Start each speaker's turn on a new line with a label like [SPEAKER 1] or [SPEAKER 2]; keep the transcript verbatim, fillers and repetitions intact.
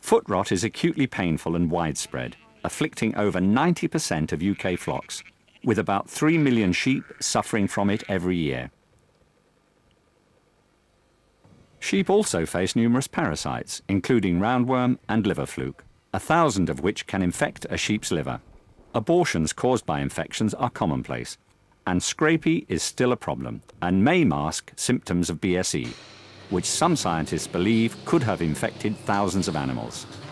[SPEAKER 1] Foot rot is acutely painful and widespread, afflicting over ninety percent of U K flocks, with about three million sheep suffering from it every year. Sheep also face numerous parasites, including roundworm and liver fluke, a thousand of which can infect a sheep's liver. Abortions caused by infections are commonplace, and scrapie is still a problem and may mask symptoms of B S E, which some scientists believe could have infected thousands of animals.